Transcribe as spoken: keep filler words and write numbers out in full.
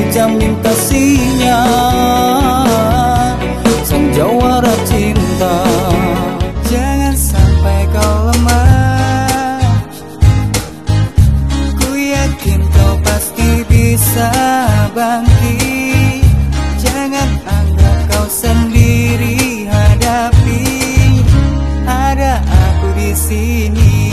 jamin kasihnya, sang jawara cinta. Jangan sampai kau lemah, ku yakin kau pasti bisa bangkit. Jangan anggap kau sendiri hadapi, ada aku di sini.